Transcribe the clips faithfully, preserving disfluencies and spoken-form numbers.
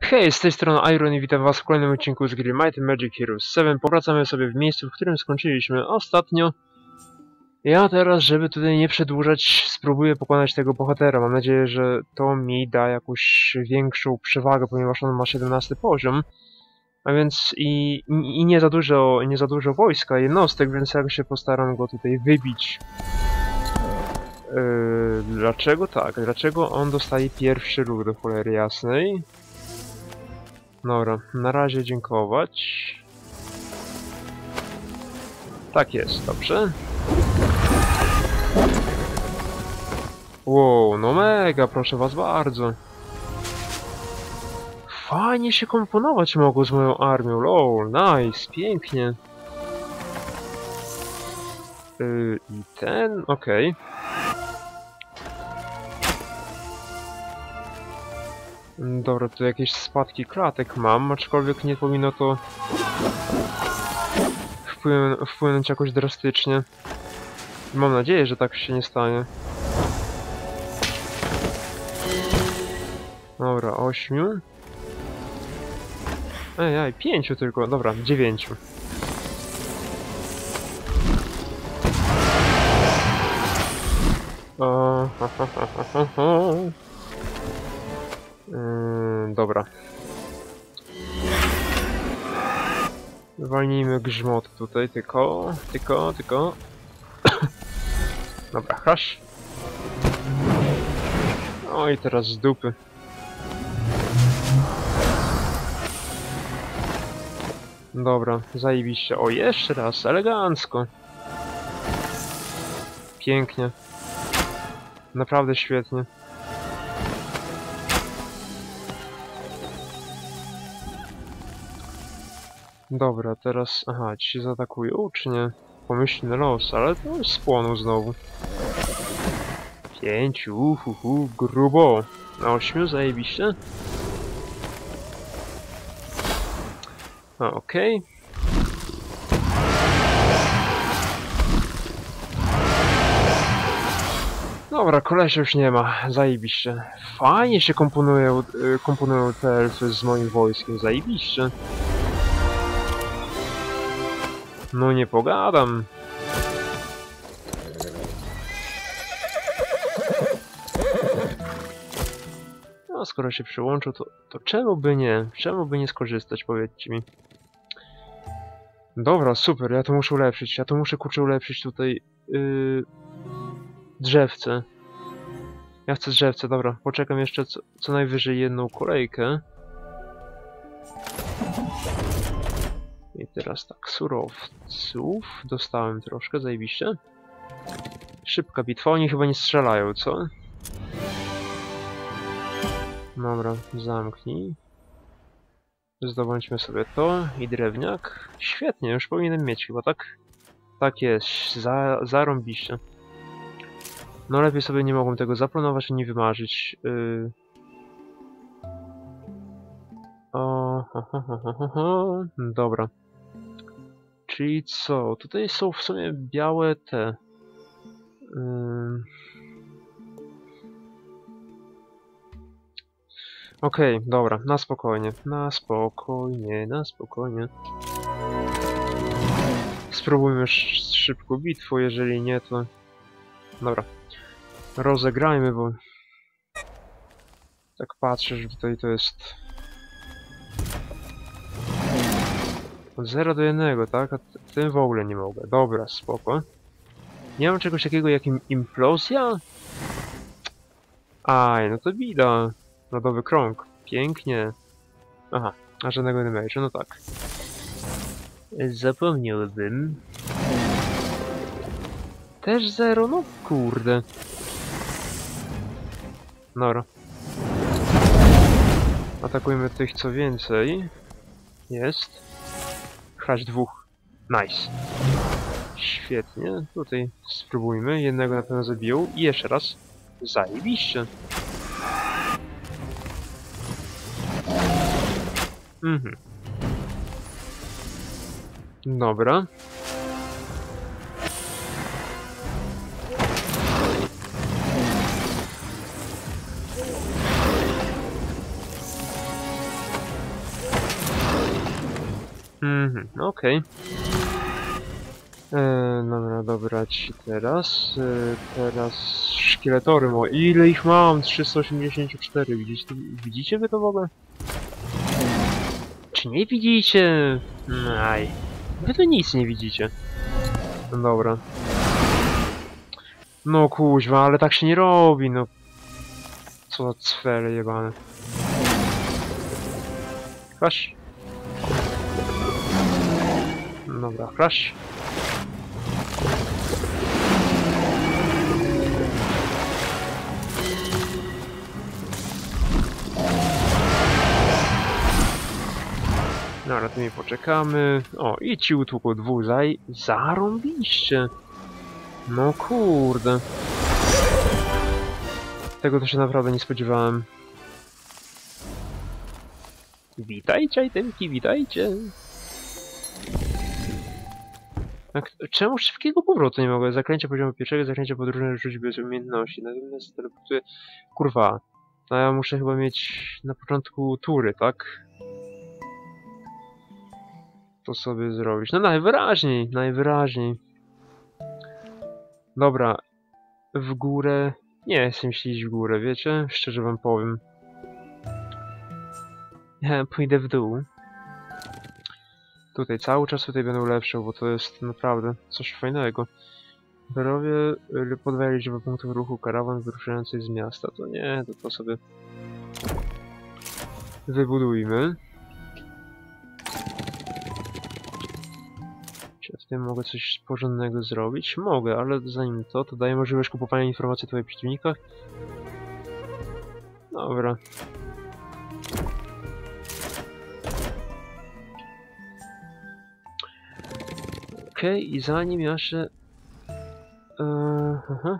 Hej, z tej strony Iron i witam was w kolejnym odcinku z gry Might and Magic Heroes siedem. Powracamy sobie w miejscu, w którym skończyliśmy ostatnio. Ja teraz, żeby tutaj nie przedłużać, spróbuję pokonać tego bohatera. Mam nadzieję, że to mi da jakąś większą przewagę, ponieważ on ma siedemnasty poziom. A więc i, i, i nie za dużo, nie za dużo wojska, jednostek, więc ja się postaram go tutaj wybić. Yy, dlaczego tak? Dlaczego on dostaje pierwszy ruch do cholery jasnej? Dobra, na razie dziękować. Tak jest, dobrze. Wow, no mega, proszę was bardzo. Fajnie się komponować mogło z moją armią, lol, nice, pięknie. Yy, I ten, okej. Okay. Dobra, tu jakieś spadki klatek mam, aczkolwiek nie powinno to wpłynąć, wpłynąć jakoś drastycznie. Mam nadzieję, że tak się nie stanie. Dobra, ośmiu. Ej, ej, pięciu tylko, dobra, dziewięciu. O, ha, ha, ha, ha, ha. Yy, dobra. Walnijmy grzmot tutaj, tylko, tylko, tylko. Dobra, hasz. O i teraz z dupy. Dobra, zajebiście. O, jeszcze raz, elegancko. Pięknie. Naprawdę świetnie. Dobra, teraz... Aha, ci się zaatakują, czy nie? Pomyślny los, ale to spłonął znowu. Pięciu, uhuhu, grubo. Na ośmiu, zajebiście. A, okej. Okay. Dobra, kolesia już nie ma, zajebiście. Fajnie się komponują, komponują te elfy z moim wojskiem, zajebiście. No nie pogadam. No skoro się przyłączył, to, to czemu by nie? Czemu by nie skorzystać, powiedzcie mi. Dobra, super, ja to muszę ulepszyć. Ja to muszę kurczę ulepszyć tutaj yy, drzewce. Ja chcę drzewce, dobra. Poczekam jeszcze co, co najwyżej jedną kolejkę. I teraz tak, surowców dostałem troszkę, zajebiście. Szybka bitwa, oni chyba nie strzelają, co? Dobra, zamknij. Zdobądźmy sobie to i drewniak. Świetnie, już powinienem mieć chyba, tak? Tak jest, za, zarąbiście. No lepiej sobie nie mogłem tego zaplanować ani wymarzyć. Yy... O, ho, ho, ho, ho, ho. Dobra. Czyli co? Tutaj są w sumie białe te... Yy... Okej, okay, dobra, na spokojnie, na spokojnie, na spokojnie. Spróbujmy szybko bitwę, jeżeli nie to... Dobra, rozegrajmy, bo... Tak patrzę, że tutaj to jest... Od zera do jednego, tak? A tym w ogóle nie mogę. Dobra, spoko. Nie mam czegoś takiego jak im implozja? Aj, no to bida. Lodowy krąg. Pięknie. Aha, a żadnego damage, no tak. Zapomniałbym. Też zero? No kurde. Nora. Atakujmy tych co więcej. Jest. Crash dwóch. Nice. Świetnie. Tutaj spróbujmy. Jednego na pewno zabiją. I jeszcze raz. Zajebiście. Mhm. Dobra. Mhm, okej. Okay. Dobra, dobrać teraz. E, teraz szkieletory. O, ile ich mam? trzysta osiemdziesiąt cztery. Widzicie, widzicie wy to w ogóle? Czy nie widzicie? Aj. Wy to nic nie widzicie. No dobra. No kuźwa, ale tak się nie robi, no. Co za cwele jebane. Crash. Dobra, crash. Dobra, tu mi poczekamy. O, i ci utłukło dwóch zaj... Zarąbiście. No kurde. Tego to się naprawdę nie spodziewałem. Witajcie, itemki, witajcie. Tak, czemu szybkiego powrotu nie mogę? Zaklęcie poziomu pierwszego, zaklęcie podróżne rzuć bez umiejętności. Natomiast teleportuję... Kurwa. No ja muszę chyba mieć na początku tury, tak? To sobie zrobić. No najwyraźniej, najwyraźniej. Dobra. W górę... Nie chcę się iść w górę, wiecie? Szczerze wam powiem. Ja pójdę w dół. Tutaj cały czas tutaj będę ulepszał, bo to jest naprawdę coś fajnego. Zdrowie podwaja liczbę punktów ruchu karawan wyruszający z miasta. To nie, to, to sobie wybudujmy. Czy ja w tym mogę coś porządnego zrobić? Mogę, ale zanim to, to daje możliwość kupowania informacji o twoich przeciwnikach. Dobra. Okej, okay, i zanim jeszcze... Eee, aha.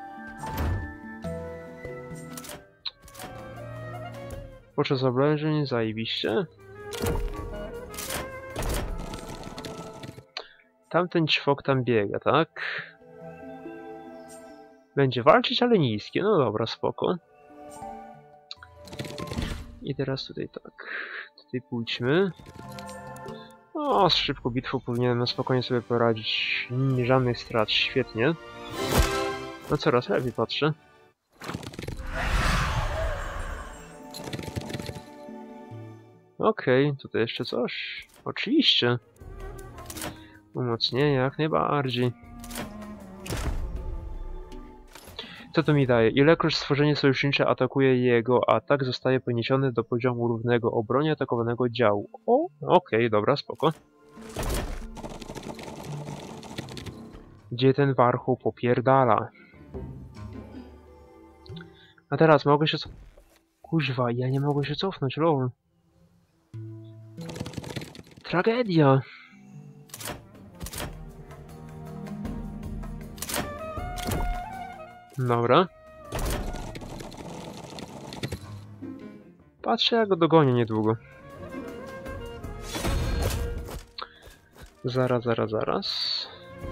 Podczas oblężeń, zajebiście. Tamten ćwok tam biega, tak? Będzie walczyć, ale niskie. No dobra, spoko. I teraz tutaj tak. Tutaj pójdźmy. O, z szybką bitwą powinienem spokojnie sobie poradzić. Nie, żadnych strat, świetnie. No coraz lepiej patrzę. Okej, okay, tutaj jeszcze coś. Oczywiście. Umocnienie jak najbardziej. Co to mi daje? Ilekroć stworzenie sojusznicze atakuje, jego atak zostaje poniesiony do poziomu równego obronie atakowanego działu. O, okej, okay, dobra, spoko. Gdzie ten warchoł popierdala? A teraz mogę się co... Kuźwa, ja nie mogę się cofnąć, lol. Tragedia! Dobra. Patrzę, jak go dogonię niedługo. Zaraz, zaraz, zaraz.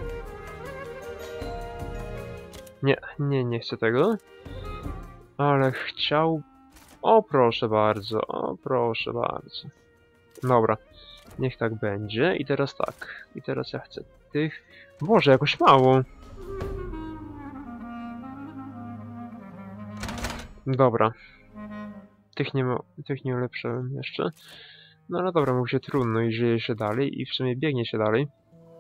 Nie, nie, nie chcę tego. Ale chciał... O, proszę bardzo, o, proszę bardzo. Dobra, niech tak będzie. I teraz tak. I teraz ja chcę tych... Boże, jakoś mało. Dobra. Tych nie, tych nie ulepszyłem jeszcze. No ale dobra, mówi się trudno i żyje się dalej i w sumie biegnie się dalej.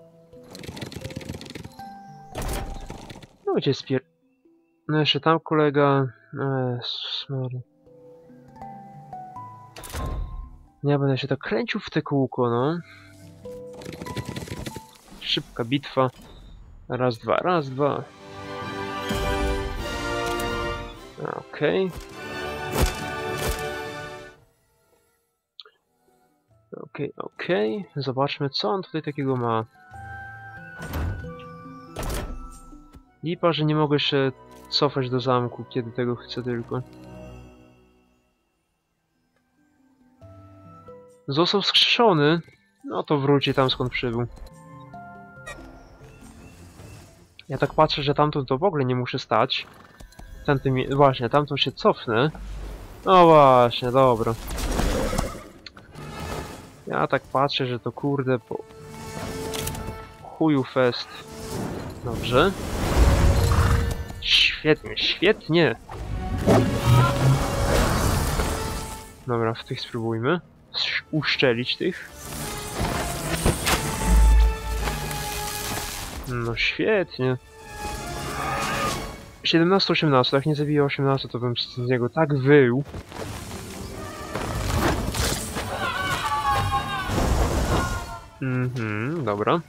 No gdzie spier... No jeszcze tam kolega... Eee, ja będę się tak kręcił w te kółko, no. Szybka bitwa. Raz, dwa, raz, dwa. Okej. Okay. Okej, okay, okej. Okay. Zobaczmy, co on tutaj takiego ma. Lipa, że nie mogę się cofać do zamku, kiedy tego chcę tylko. Został wskrzeszony. No to wróci tam, skąd przybył. Ja tak patrzę, że tamtą to w ogóle nie muszę stać. Tamtym, właśnie, tamtą się cofnę. No właśnie, dobra. Ja tak patrzę, że to kurde po... chuju fest. Dobrze. Świetnie, świetnie! Dobra, w tych spróbujmy. Uszczelić tych. No świetnie. siedemnaście osiemnaście, jak nie zabiję osiemnaście, to bym z niego tak wył. Mhm, dobra.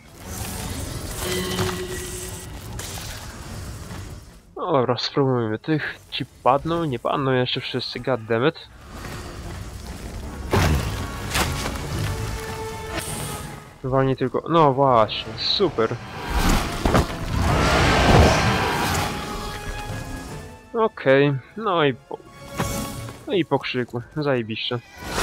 No dobra, spróbujmy tych. Ci padną, nie padną jeszcze wszyscy, goddammit. Walnie tylko... no właśnie, super. Okej, okay. No i po... no i po krzyku, zajebiście.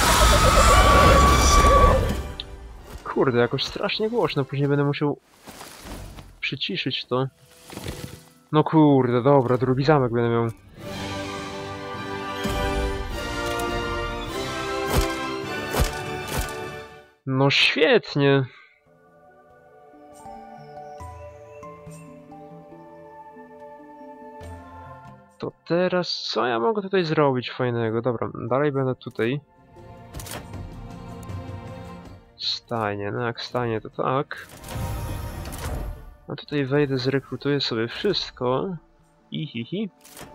Kurde, jakoś strasznie głośno, później będę musiał przyciszyć to. No kurde, dobra, drugi zamek będę miał. No świetnie. To teraz co ja mogę tutaj zrobić fajnego? Dobra, dalej będę tutaj. Stajnie, no jak stajnie to tak. A tutaj wejdę, zrekrutuję sobie wszystko. I hi, hi.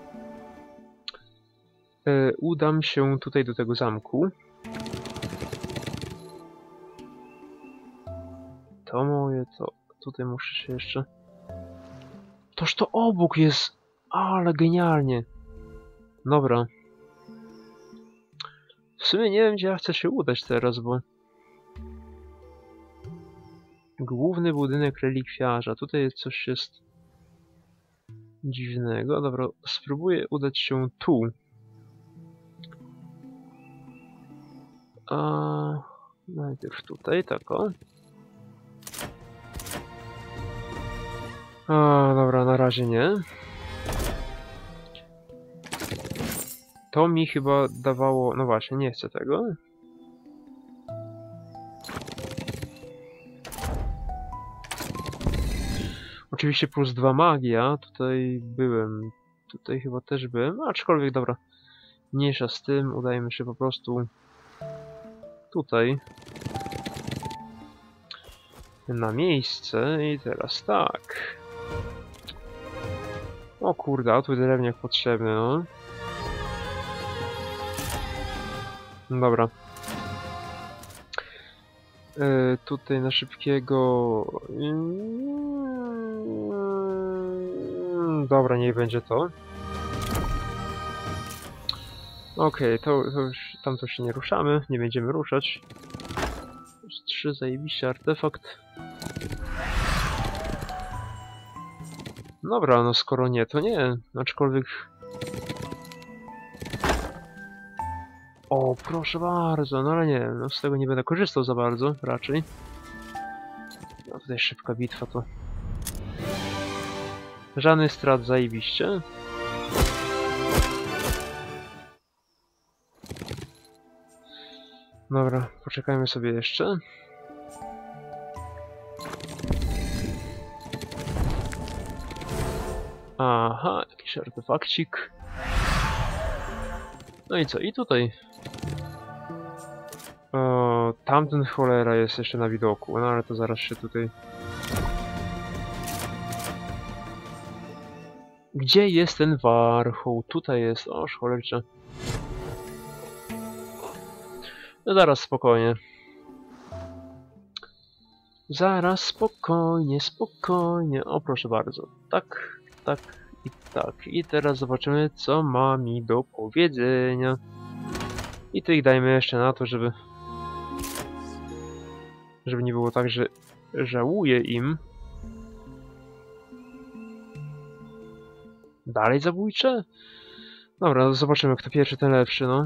E, udam się tutaj do tego zamku. To moje, to tutaj muszę się jeszcze... Toż to obok jest! Ale genialnie! Dobra. W sumie nie wiem, gdzie ja chcę się udać teraz, bo... Główny budynek relikwiarza. Tutaj coś jest... dziwnego. Dobra, spróbuję udać się tu. A... najpierw tutaj, tak o. A, dobra, na razie nie. To mi chyba dawało... no właśnie, nie chcę tego. Oczywiście plus dwa magia, tutaj byłem, tutaj chyba też byłem, aczkolwiek dobra, mniejsza z tym, udajemy się po prostu tutaj na miejsce i teraz tak. O kurde, a tu drewniak potrzebny, no. Dobra. Yy, tutaj na szybkiego... Yy, dobra, niech będzie to. Okej, okay, to, to już tamto się nie ruszamy, nie będziemy ruszać. Trzy zajebiście artefakt. Dobra, no skoro nie, to nie. Aczkolwiek... O, proszę bardzo, no ale nie, no z tego nie będę korzystał za bardzo, raczej. No tutaj szybka bitwa to... Żadny strat, zajebiście. Dobra, poczekajmy sobie jeszcze. Aha, jakiś artefakcik. No i co? I tutaj. O, tamten cholera jest jeszcze na widoku, no ale to zaraz się tutaj... Gdzie jest ten warchoł? Tutaj jest, o cholercze. No zaraz, spokojnie. Zaraz, spokojnie, spokojnie. O, proszę bardzo. Tak, tak i tak. I teraz zobaczymy, co ma mi do powiedzenia. I tych dajmy jeszcze na to, żeby... Żeby nie było tak, że żałuję im. Dalej zabójcze? Dobra, zobaczymy, kto pierwszy, ten lepszy, no.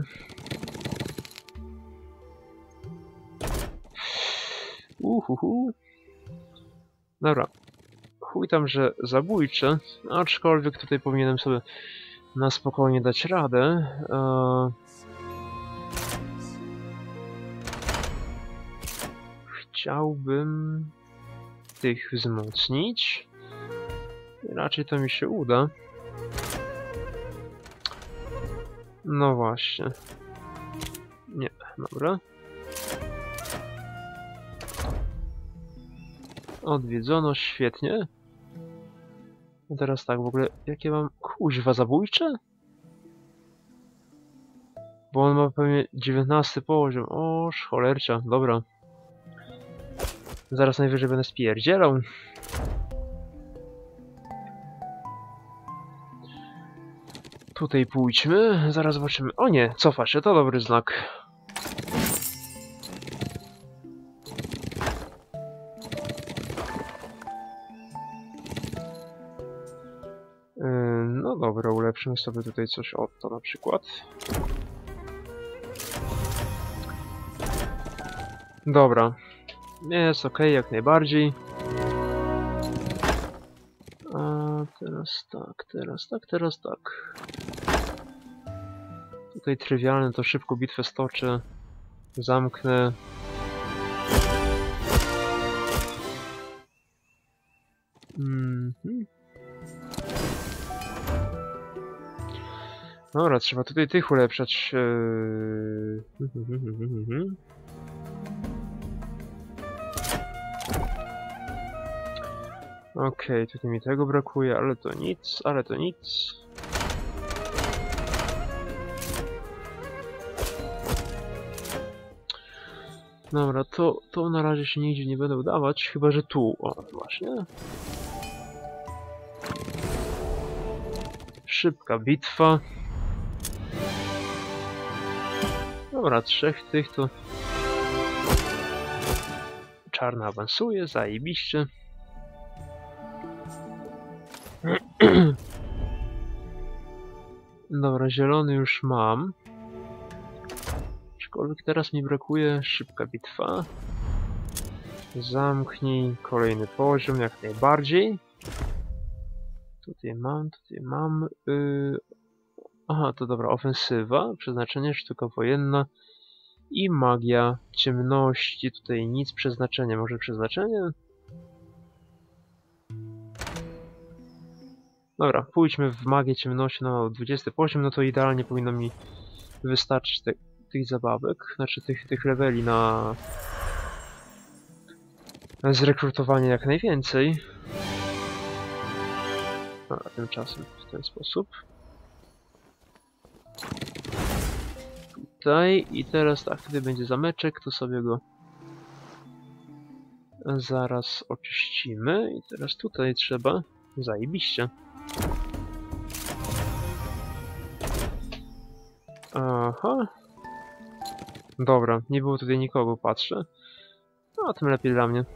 Uhuhu. Dobra. Chuj tam, że zabójcze, aczkolwiek tutaj powinienem sobie na spokojnie dać radę. Eee... chciałbym tych wzmocnić. Raczej to mi się uda. No właśnie. Nie, dobra. Odwiedzono, świetnie. A teraz tak, w ogóle, jakie mam kuźwa zabójcze? Bo on ma pewnie dziewiętnasty poziom. O, cholercia, dobra. Zaraz najwyżej będę spierdzielał. Tutaj pójdźmy, zaraz zobaczymy. O nie, cofa się, to dobry znak. Yy, no dobra, ulepszymy sobie tutaj coś od to na przykład. Dobra. Jest ok, jak najbardziej. A teraz tak, teraz tak, teraz tak. Tutaj trywialne, to szybko bitwę stoczę. Zamknę. Mhm. Dobra, trzeba tutaj tych ulepszać. Yy... Okej, okay, tutaj mi tego brakuje, ale to nic, ale to nic. Dobra, to, to na razie się nigdzie nie będę udawać, chyba że tu, o właśnie. Szybka bitwa. Dobra, trzech tych to... Czarna awansuje, zajebiście. Dobra, zielony już mam. Aczkolwiek teraz mi brakuje szybka bitwa. Zamknij kolejny poziom jak najbardziej. Tutaj mam, tutaj mam. Yy... Aha, to dobra, ofensywa, przeznaczenie, sztuka wojenna i magia ciemności. Tutaj nic, przeznaczenie, może przeznaczenie? Dobra, pójdźmy w magię ciemności na dwudziesty poziom, no to idealnie powinno mi wystarczyć te, tych zabawek, znaczy tych, tych leveli na zrekrutowanie jak najwięcej. A tymczasem w ten sposób. Tutaj i teraz tak, tutaj będzie zameczek, to sobie go zaraz oczyścimy i teraz tutaj trzeba, zajebiście. Aha. Dobra, nie było tutaj nikogo, patrzę. No, tym lepiej dla mnie.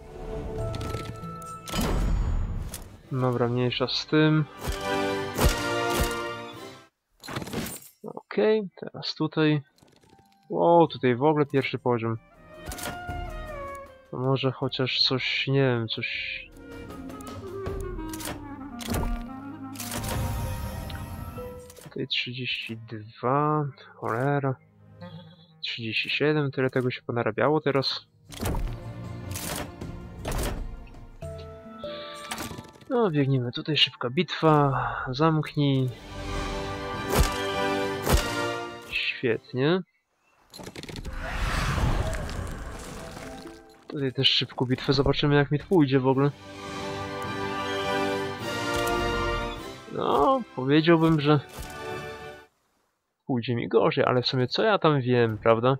Dobra, mniejsza z tym. Okej, okay, teraz tutaj. Wow, tutaj w ogóle pierwszy poziom. To może chociaż coś, nie wiem, coś... Tutaj trzydzieści dwa, cholera. trzydzieści siedem, tyle tego się ponarabiało teraz. No, biegniemy tutaj, szybka bitwa, zamknij. Świetnie. Tutaj też szybką bitwę, zobaczymy jak mi to pójdzie w ogóle. No, powiedziałbym, że pójdzie mi gorzej, ale w sumie co ja tam wiem, prawda?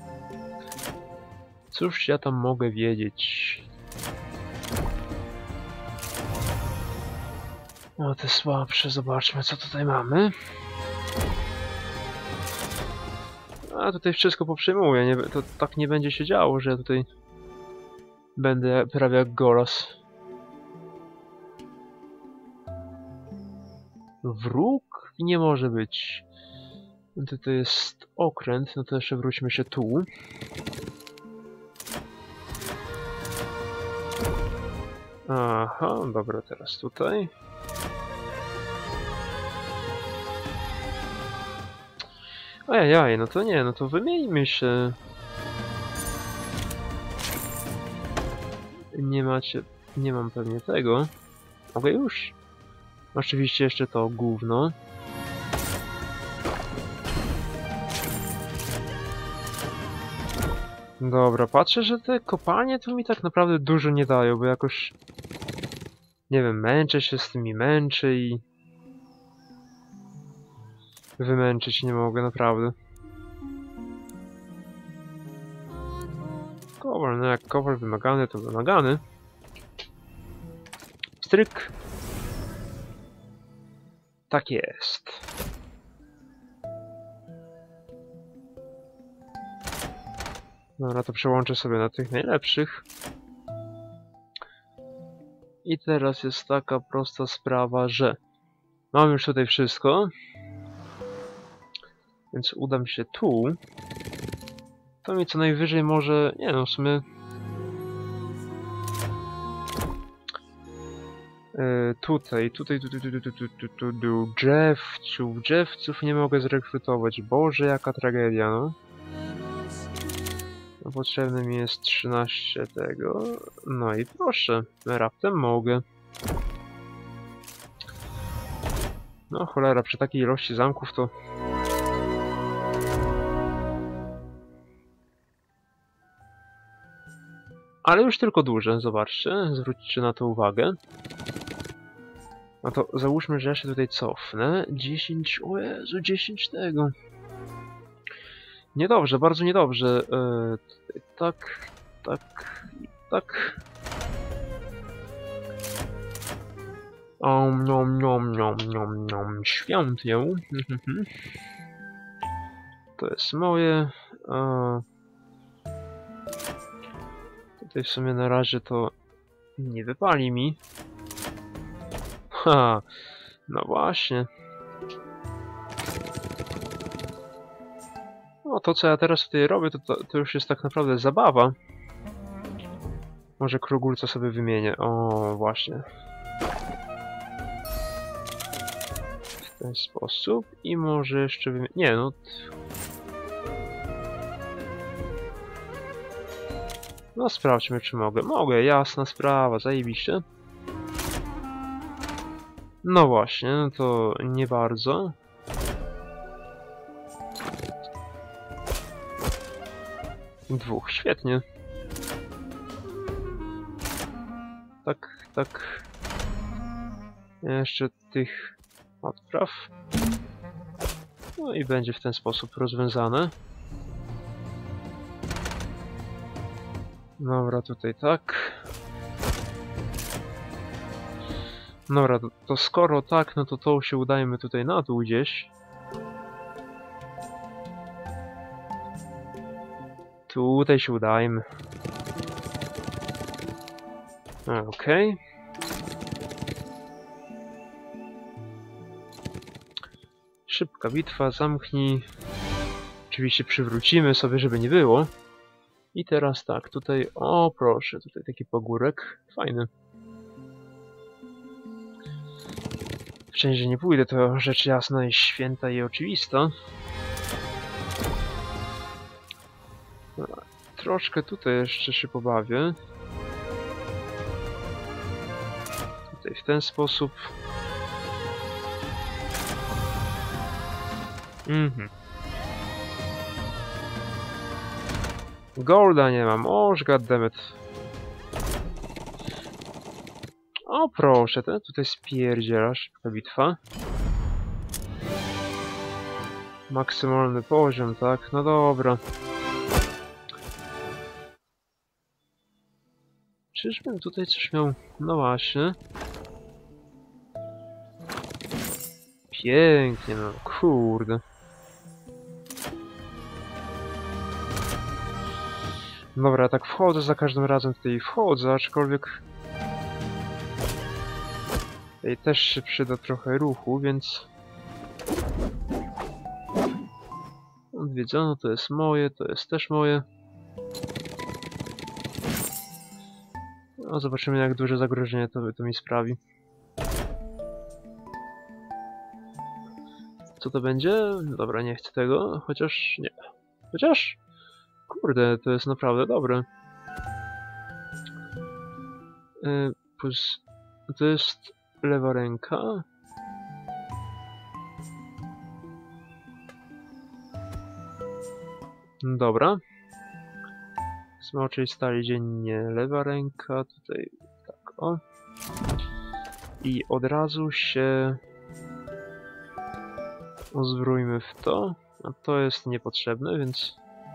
Cóż ja tam mogę wiedzieć? O, te słabsze, zobaczmy co tutaj mamy. A tutaj wszystko poprzejmuję, nie, to tak nie będzie się działo, że ja tutaj będę prawie jak Golas. Wróg? Nie może być. To, to jest okręt, no to jeszcze wróćmy się tu. Aha, dobra, teraz tutaj. Ajajaj, no to nie, no to wymieńmy się. nie macie... Nie mam pewnie tego. Mogę już? Oczywiście jeszcze to gówno. Dobra, patrzę, że te kopalnie to mi tak naprawdę dużo nie dają, bo jakoś... Nie wiem, męczę się z tymi, męczę i... Wymęczyć nie mogę, naprawdę. Kowal, no jak kowal wymagany, to wymagany. Stryk. Tak jest. Dobra, to przełączę sobie na tych najlepszych. I teraz jest taka prosta sprawa, że mam już tutaj wszystko. Więc udam się tu. To mi co najwyżej może... Nie no, w sumie... Yy, tutaj, tutaj, tutaj, tutaj, tutaj, tutaj, tutaj, drzewców, drzewców nie mogę zrekrutować. Boże, jaka tragedia, no. No, potrzebne mi jest trzynaście tego. No i proszę, raptem mogę. No cholera, przy takiej ilości zamków to... Ale już tylko duże, zobaczcie, zwróćcie na to uwagę. No to załóżmy, że ja się tutaj cofnę. dziesięć, o Jezu, dziesięć tego. Niedobrze, bardzo niedobrze. Yy, tak, tak, tak. Om, nom, nom, nom, nom, nom, świątynię. To jest moje. A... Tutaj w sumie na razie to nie wypali mi. Ha, no właśnie. No to co ja teraz tutaj robię, to, to, to już jest tak naprawdę zabawa. Może krogulca sobie wymienię. O, właśnie. W ten sposób. I może jeszcze wymienię... Nie, no... No sprawdźmy, czy mogę. Mogę, jasna sprawa, zajebiście. No właśnie, no to nie bardzo. Dwóch, świetnie. Tak, tak. Jeszcze tych odpraw. No i będzie w ten sposób rozwiązane. Dobra, tutaj tak. Dobra, to, to skoro tak, no to to się udajmy tutaj na dół gdzieś. Tutaj się udajmy. Okej. Okay. Szybka bitwa, zamknij. Oczywiście przywrócimy sobie, żeby nie było. I teraz tak, tutaj, o proszę, tutaj taki pagórek, fajny. Wszędzie nie pójdę, to rzecz jasna i święta i oczywista. Troszkę tutaj jeszcze się pobawię. Tutaj w ten sposób. Mhm. Golda nie mam, oż goddammit. O proszę, ten tutaj spierdziela, szybka bitwa. Maksymalny poziom, tak? No dobra. Czyżbym tutaj coś miał? No właśnie. Pięknie, no kurde. Dobra, tak wchodzę za każdym razem tutaj wchodzę, aczkolwiek... Tutaj też się przyda trochę ruchu, więc... Odwiedzono, to jest moje, to jest też moje. No, zobaczymy, jak duże zagrożenie to, to mi sprawi. Co to będzie? Dobra, nie chcę tego, chociaż nie. Chociaż... Kurde, to jest naprawdę dobre. Yy, plus... To jest lewa ręka. Dobra. Smoczej stali dziennie lewa ręka, tutaj tak o. I od razu się uzbrójmy w to. A to jest niepotrzebne, więc...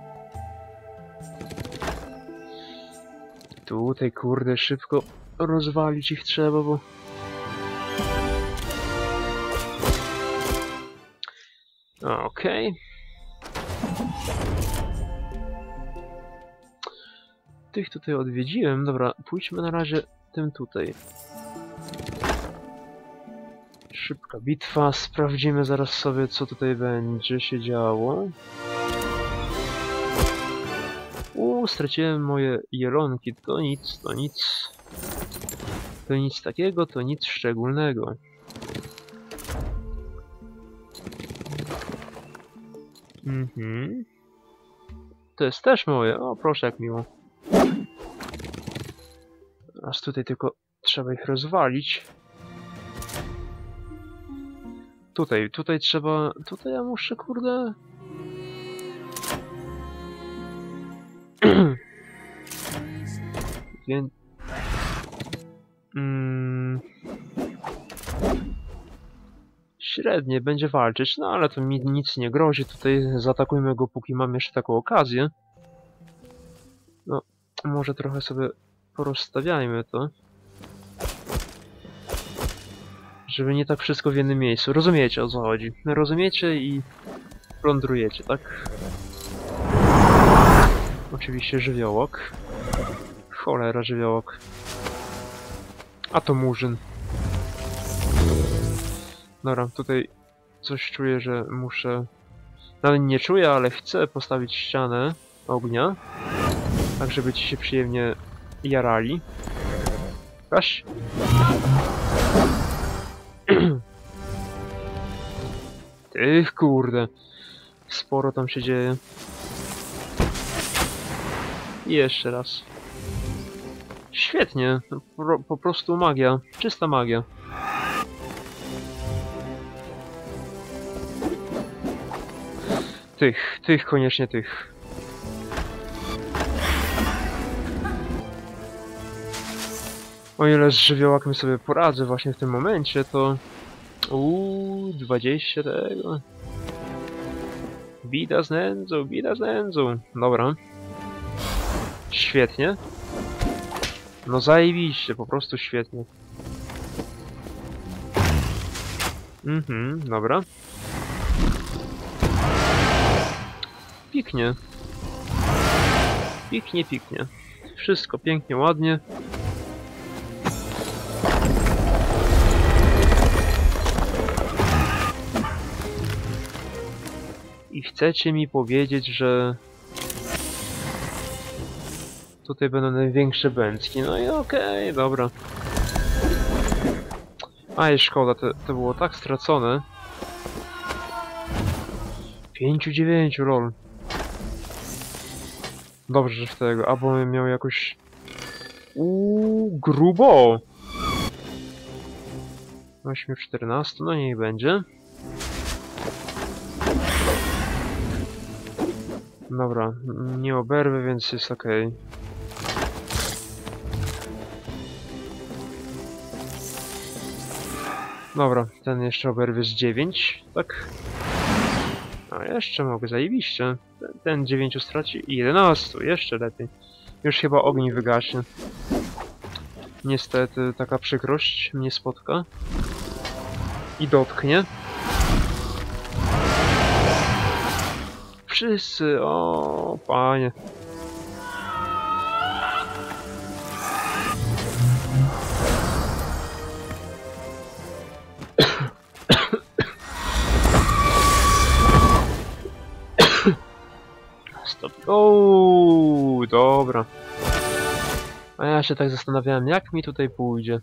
Tutaj kurde szybko rozwalić ich trzeba, bo... Okej. Okay. Tych tutaj odwiedziłem. Dobra, pójdźmy na razie tym tutaj. Szybka bitwa. Sprawdzimy zaraz sobie, co tutaj będzie się działo. Uuu, straciłem moje jelonki. To nic, to nic. To nic takiego, to nic szczególnego. Mhm. To jest też moje. O, proszę, jak miło. Teraz tutaj tylko trzeba ich rozwalić. Tutaj, tutaj trzeba... Tutaj ja muszę, kurde... Więc... Mm... Średnie będzie walczyć, no ale to mi nic nie grozi. Tutaj zaatakujmy go, póki mam jeszcze taką okazję. No, może trochę sobie porozstawiajmy to. Żeby nie tak wszystko w jednym miejscu. Rozumiecie, o co chodzi. Rozumiecie i plądrujecie, tak? Oczywiście żywiołok. Cholera, żywiołok. A to murzyn. Dobra, tutaj coś czuję, że muszę... Nawet nie czuję, ale chcę postawić ścianę ognia. Tak, żeby ci się przyjemnie jarali. Kaś? Tych kurde. Sporo tam się dzieje. I jeszcze raz. Świetnie. Po, po prostu magia. Czysta magia. Tych, tych koniecznie tych. O ile z żywiołakiem sobie poradzę właśnie w tym momencie, to... Uuu, dwadzieścia tego. Bida z nędzą, bida z nędzą. Dobra. Świetnie. No zajebiście, po prostu świetnie. Mhm, dobra. Piknie. Piknie, piknie. Wszystko pięknie, ładnie. I chcecie mi powiedzieć, że tutaj będą największe bęcki. No i okej, okay, dobra. Aj, szkoda, to, to było tak stracone. pięć dziewięć, lol. Dobrze, że w tego, albo miał jakoś... Uuu, grubo! osiem czternaście, no niech będzie. Dobra, nie oberwę, więc jest ok. Dobra, ten jeszcze oberwie z dziewięć, tak? A jeszcze mogę, zajebiście. Ten, ten dziewięć straci i jedenaście, jeszcze lepiej. Już chyba ogień wygaśnie. Niestety taka przykrość mnie spotka. I dotknie. Wszyscy, o panie. Stop. O, dobra. A ja się tak zastanawiałem, jak mi tutaj pójdzie.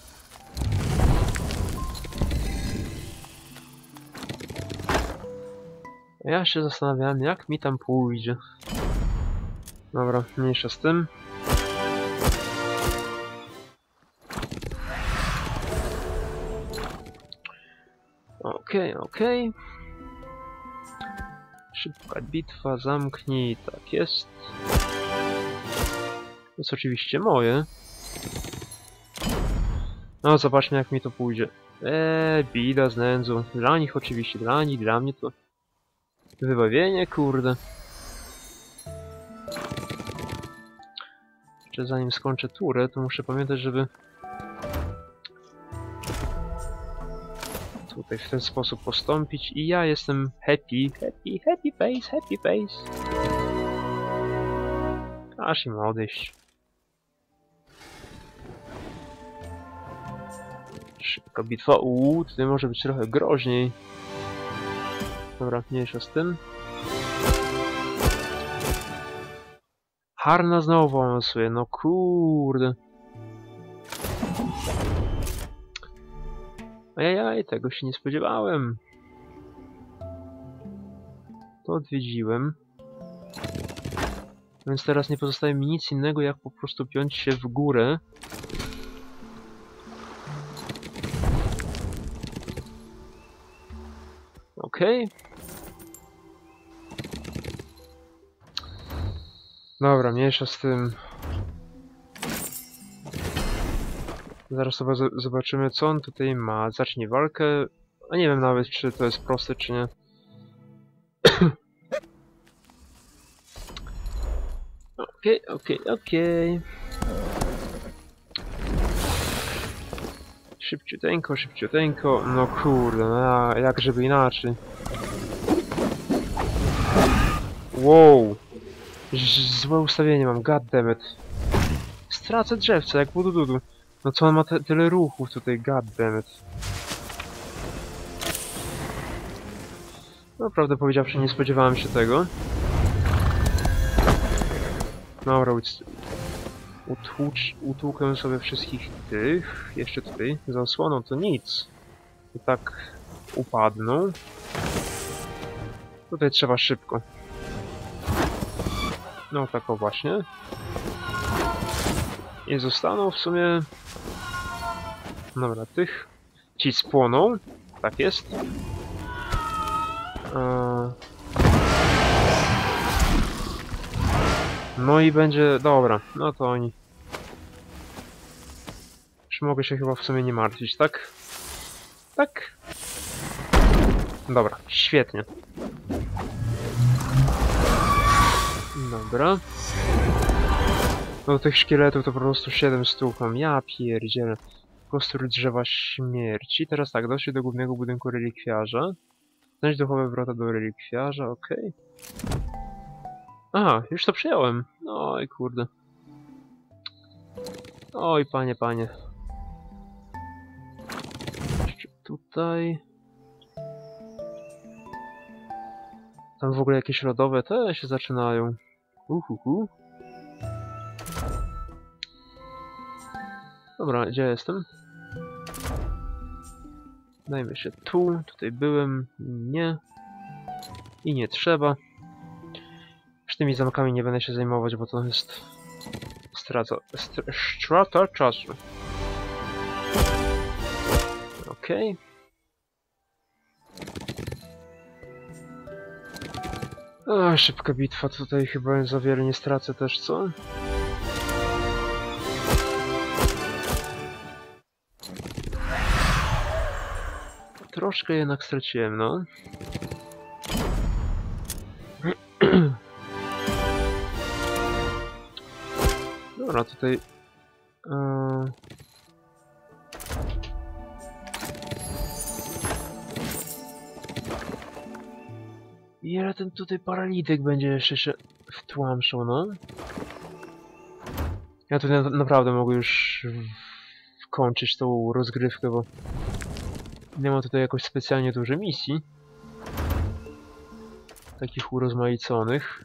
A ja się zastanawiałem, jak mi tam pójdzie. Dobra, mniejsza z tym. Okej, okay, okej. Okay. Szybka bitwa, zamknij, tak jest. To jest oczywiście moje. No, zobaczmy jak mi to pójdzie. Eee, bida z nędzą. Dla nich oczywiście, dla nich, dla mnie to... wybawienie, kurde. Jeszcze zanim skończę turę, to muszę pamiętać, żeby... tutaj w ten sposób postąpić i ja jestem happy, happy, happy face, happy face. Aż im odejść. Szybka bitwa, uuu, tutaj może być trochę groźniej. Dobra, mniejsza z tym. Harna znowu awansuje, no kurde. Ajajaj, tego się nie spodziewałem. To odwiedziłem. Więc teraz nie pozostaje mi nic innego, jak po prostu piąć się w górę. Okej. Okay. Dobra, mniejsza z tym. Zaraz sobie zobaczymy, co on tutaj ma. Zacznie walkę. A nie wiem nawet, czy to jest proste, czy nie. Okej, okej, okej. Szybciuteńko, szybciuteńko. No kurde, no jak żeby inaczej. Wow. Złe ustawienie mam, goddammit. Stracę drzewce, jak budududu. No co on ma te, tyle ruchów tutaj, goddammit. No prawdę powiedziawszy, nie spodziewałem się tego. Dobra, utłucz, utłukę sobie wszystkich tych. Jeszcze tutaj, za osłoną to nic. I tak upadną. Tutaj trzeba szybko. No tak o właśnie. I zostaną w sumie... Dobra, tych... Ci spłoną. Tak jest. Eee... No i będzie... Dobra, no to oni... Już mogę się chyba w sumie nie martwić, tak? Tak? Dobra, świetnie. Dobra. No do tych szkieletów to po prostu siedem stóp mam. Ja pierdzielę. Kostur drzewa śmierci. Teraz tak, dość do głównego budynku relikwiarza. Znajdź duchowe wrota do relikwiarza, okej. Okay. Aha, już to przyjąłem. Oj kurde. Oj panie, panie. Jeszcze tutaj. Tam w ogóle jakieś rodowe te się zaczynają. Uhuhu. Dobra, gdzie jestem? Dajmy się tu, tutaj byłem, nie. I nie trzeba. Już tymi zamkami nie będę się zajmować, bo to jest strata, strata czasu. Okej. Okay. Szybka bitwa, tutaj chyba za wiele nie stracę też, co? Troszkę jednak straciłem, no. Dobra, tutaj... Yy... Ile ten tutaj paralityk będzie jeszcze się wtłamszał, no? Ja tutaj na naprawdę mogę już kończyć tą rozgrywkę, bo nie ma tutaj jakoś specjalnie dużo misji. Takich urozmaiconych.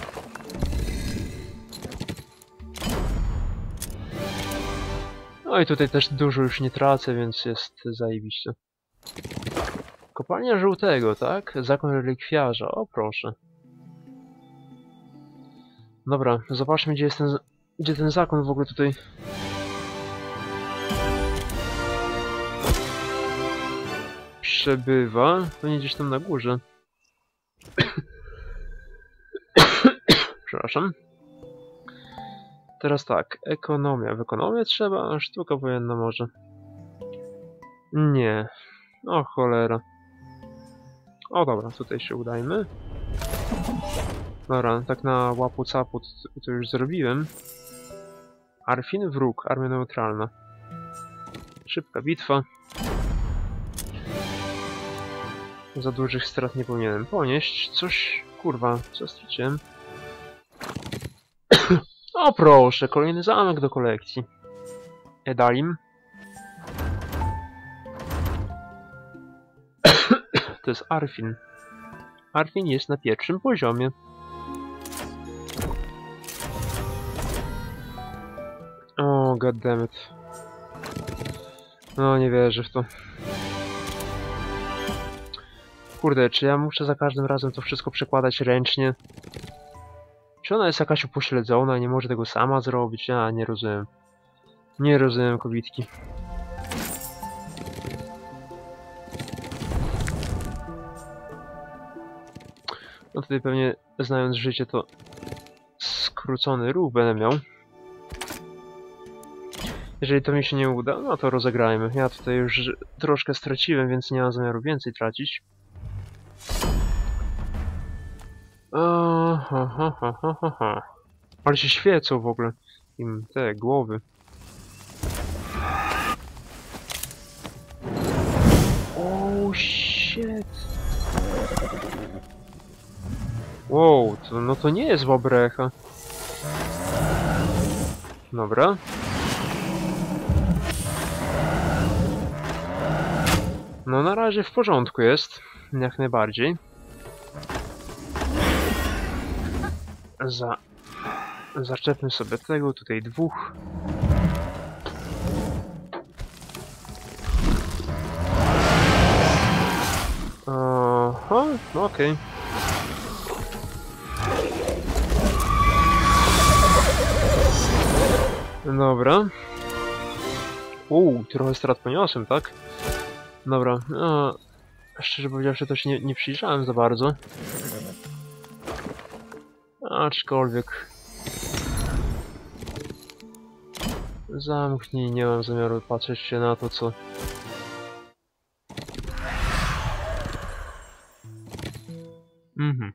No i tutaj też dużo już nie tracę, więc jest zajebiście. Kopalnia żółtego, tak? Zakon relikwiarza, o proszę. Dobra, zobaczmy gdzie jest ten, gdzie ten zakon w ogóle tutaj... przebywa? Pewnie gdzieś tam na górze. Przepraszam. Teraz tak, ekonomia. W ekonomię trzeba? A sztuka wojenna może. Nie. O cholera. O dobra, tutaj się udajmy. Dobra, tak na łapu capu to, to już zrobiłem. Arfin, wróg, armia neutralna. Szybka bitwa. Za dużych strat nie powinienem ponieść. Coś, kurwa, co straciłem? O proszę, kolejny zamek do kolekcji. Edalim. To jest Arfin. Arfin jest na pierwszym poziomie. O, goddammit. No, nie wierzę w to. Kurde, czy ja muszę za każdym razem to wszystko przekładać ręcznie? Czy ona jest jakaś upośledzona, nie może tego sama zrobić? Ja nie rozumiem. Nie rozumiem, kobitki. No tutaj pewnie, znając życie, to skrócony ruch będę miał. Jeżeli to mi się nie uda, no to rozegrajmy. Ja tutaj już troszkę straciłem, więc nie mam zamiaru więcej tracić. Aha, ha, ha, ha, ha, ha. Ale się świecą w ogóle. Im te głowy. Oh shit. Wow, to, no to nie jest zła brecha. Dobra. No na razie w porządku jest. Jak najbardziej. Za... Zaczepmy sobie tego, tutaj dwóch. Aha, no okej. Okay. Dobra. Uuu, trochę strat poniosłem, tak? Dobra, no, szczerze powiedziawszy to się nie, nie przyjrzałem za bardzo. Aczkolwiek... Zamknij, nie mam zamiaru patrzeć się na to, co... Mhm.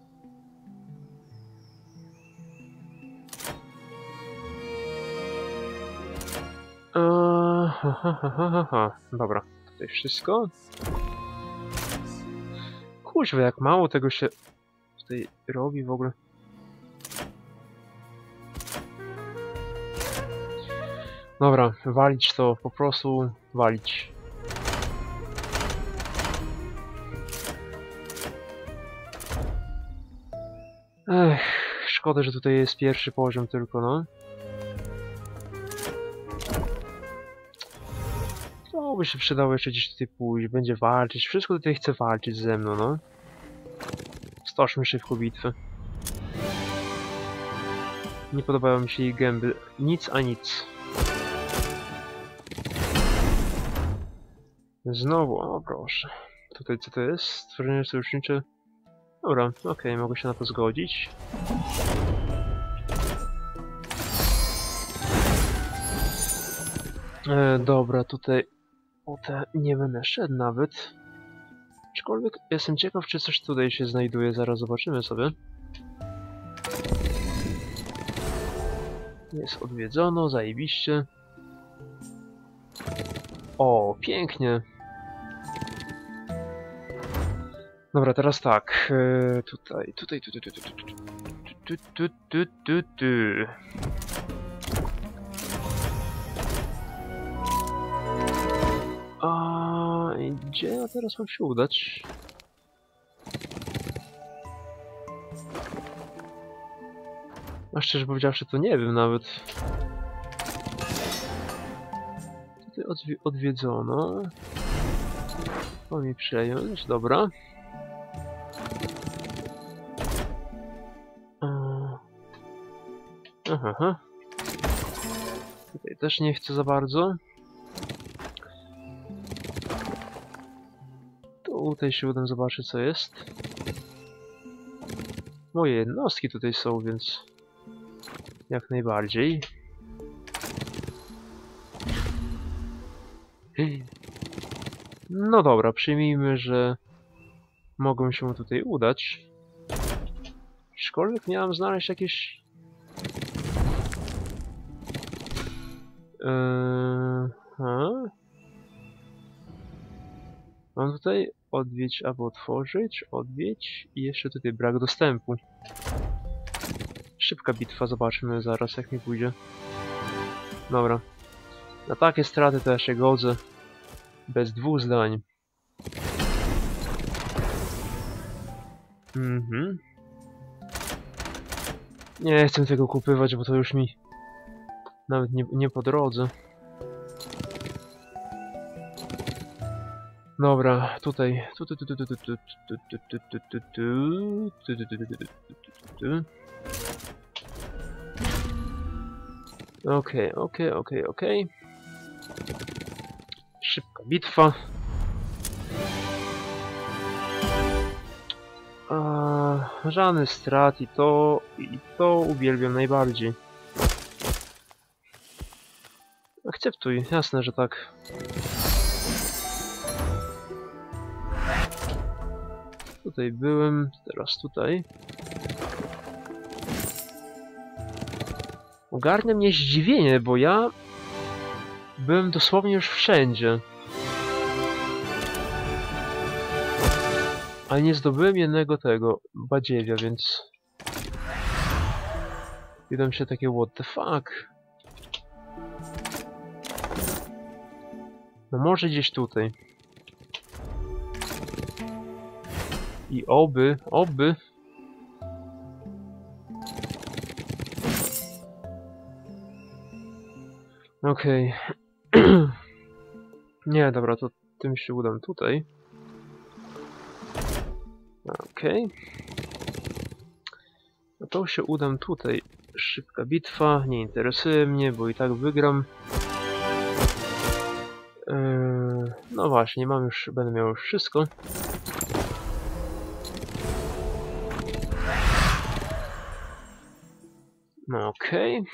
Eee, ha, ha, ha, ha, ha. Dobra, tutaj wszystko. Kuźwa, jak mało tego się tutaj robi w ogóle. Dobra, walić to, po prostu walić. Ech, szkoda, że tutaj jest pierwszy poziom tylko, no. To by się przydało jeszcze gdzieś tutaj pójść, będzie walczyć, wszystko tutaj chce walczyć ze mną, no. Stoczmy szybko bitwę. Nie podobają mi się jej gęby, nic a nic. Znowu, o proszę. Tutaj co to jest? Stworzenie sojusznicze. Dobra, okej, okay, mogę się na to zgodzić. E, dobra, tutaj o te nie będę szedł nawet. Aczkolwiek jestem ciekaw, czy coś tutaj się znajduje, zaraz zobaczymy sobie. Jest odwiedzono, zajebiście. O, pięknie. Dobra, teraz tak. E, tutaj, tutaj, tutaj, tutaj, tutaj, tutaj, tutaj, tutaj, tutaj. A gdzie ja teraz mam się udać? A szczerze powiedziawszy, to nie wiem nawet. Tutaj odwi odwiedzono. To mi przejąć, dobra. Aha, aha. Tutaj też nie chcę za bardzo. Tutaj się udam, zobaczę co jest. Moje jednostki tutaj są, więc jak najbardziej. No dobra, przyjmijmy, że mogą się tutaj udać. Aczkolwiek miałem znaleźć jakieś... Eee, ha? Mam tutaj odwiedź albo otworzyć, odwiedź i jeszcze tutaj brak dostępu. Szybka bitwa, zobaczymy zaraz jak mi pójdzie. Dobra. Na takie straty to ja się godzę. Bez dwóch zdań. Mhm. Nie chcę tego kupywać, bo to już mi nawet nie, nie po drodze. Dobra, tutaj. Okej, okej, okej, okej. Szybka bitwa. A, żadnych strat i to, i to uwielbiam najbardziej. Akceptuj, jasne, że tak. Tutaj byłem, teraz tutaj. Ogarnia mnie zdziwienie, bo ja byłem dosłownie już wszędzie. Ale nie zdobyłem jednego tego badziewia, więc... Wydam się takie what the fuck. No może gdzieś tutaj. I oby, oby... Okej. Okay. Nie, dobra, to tym się udam tutaj. Okej. Okay. No to się udam tutaj. Szybka bitwa, nie interesuje mnie, bo i tak wygram. Eee, no właśnie, mam już, będę miał już wszystko. No okej. Okay.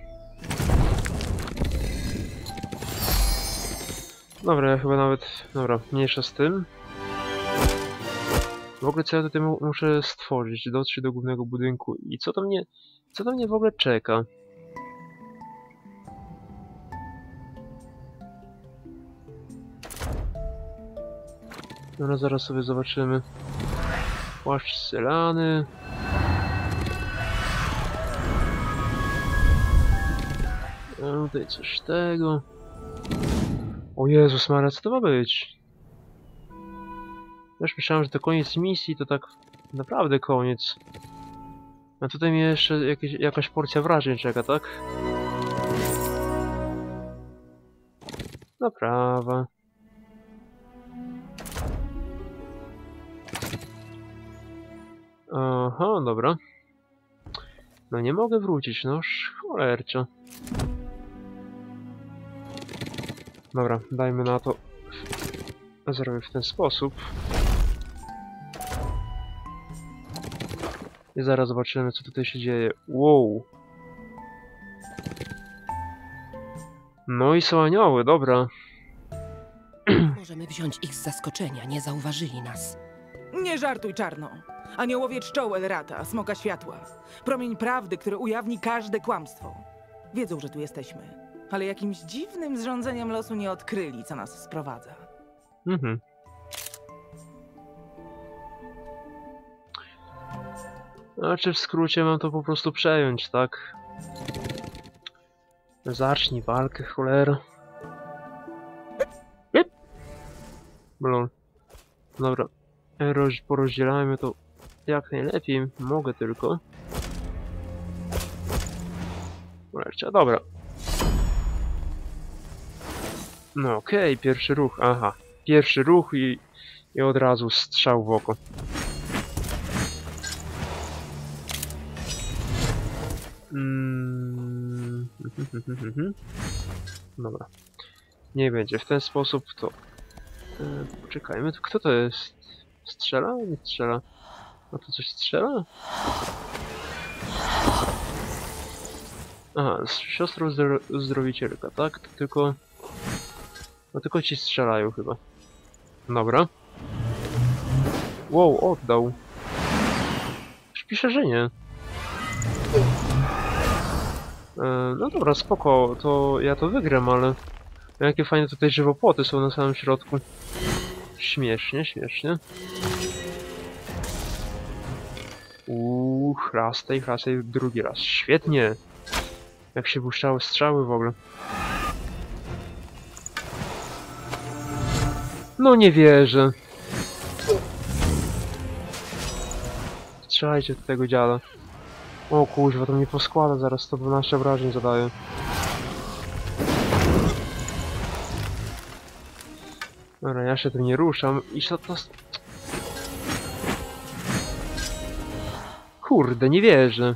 Dobra, ja chyba nawet... Dobra, mniejsza z tym. W ogóle co ja tutaj mu muszę stworzyć? Dotrzeć do głównego budynku. I co to mnie... Co to mnie w ogóle czeka? No zaraz sobie zobaczymy. Płaszcz Selany. No, tutaj coś tego. O Jezus Maria, co to ma być? Już myślałem, że to koniec misji, to tak naprawdę koniec. A tutaj mnie jeszcze jakieś, jakaś porcja wrażeń czeka, tak? Naprawa. Aha, dobra. No nie mogę wrócić, no cholercia. Dobra, dajmy na to. Zrobię w ten sposób. I zaraz zobaczymy, co tutaj się dzieje. Wow. No i są anioły, dobra. Możemy wziąć ich z zaskoczenia, nie zauważyli nas. Nie żartuj, Czarno. Aniołowie czczą Elrata, smoka światła. Promień prawdy, który ujawni każde kłamstwo. Wiedzą, że tu jesteśmy, ale jakimś dziwnym zrządzeniem losu nie odkryli, co nas sprowadza. Mhm. Znaczy w skrócie mam to po prostu przejąć, tak? Zacznij walkę, cholera. Blon. Dobra. Roz, porozdzielajmy to jak najlepiej mogę tylko. Cholercia, dobra. No okej, okay, pierwszy ruch, aha. Pierwszy ruch i, i od razu strzał w oko. Mm. Dobra. Nie będzie w ten sposób, to E, poczekajmy, to kto to jest? Strzela? Nie strzela. A to coś strzela? Aha, siostra uzdro uzdrowicielka, tak? To tylko... No tylko ci strzelają chyba. Dobra. Wow, oddał. Już pisze, że nie. E, no dobra, spoko, to ja to wygram, ale... Jakie fajne tutaj żywopłoty są na samym środku. Śmiesznie, śmiesznie. Uuu, chrastej, chrastej drugi raz. Świetnie! Jak się błyszczały strzały w ogóle. No nie wierzę. Strzelajcie do tego dziada. O kuźwa, to mnie poskłada, zaraz sto dwanaście obrażeń zadaje. Dobra, ja się tu nie ruszam i co to... Kurde, nie wierzę.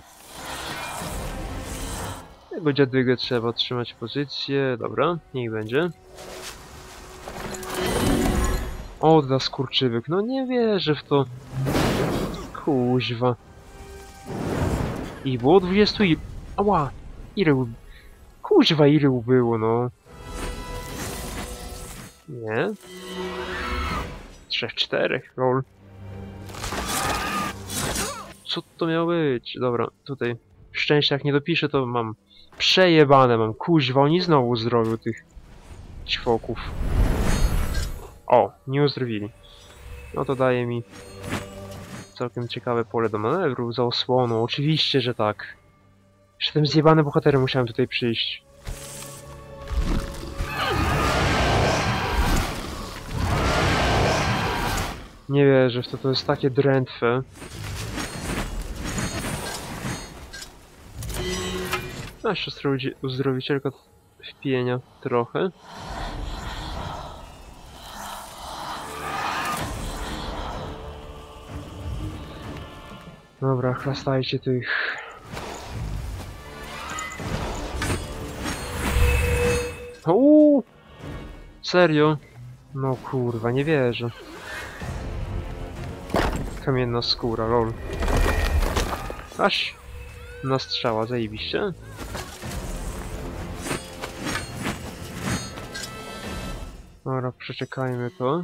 Tego dziadygę trzeba trzymać pozycję. Dobra, niech będzie. Odda skurczybyk. No nie wierzę w to. Kuźwa. I było dwudziestu i... Ała! Ile... Kuźwa, ile było, no. Nie? Trzech, czterech, lol. Co to miało być? Dobra, tutaj. Szczęście jak nie dopiszę, to mam przejebane, mam kuźwa, oni znowu zdrowią tych ćwoków. O, nie uzdrowili. No to daje mi całkiem ciekawe pole do manewru za osłoną. Oczywiście, że tak. Jeszcze tym zjebanym bohaterem musiałem tutaj przyjść. Nie wierzę w to, to jest takie drętwe. A siostra uzdrowicielka wpienia trochę. Dobra, chlastajcie tych. Uuu! Serio? No kurwa, nie wierzę. Kamienna skóra, lol. Aż! Na strzała, zajebiście. Dobra, przeczekajmy to.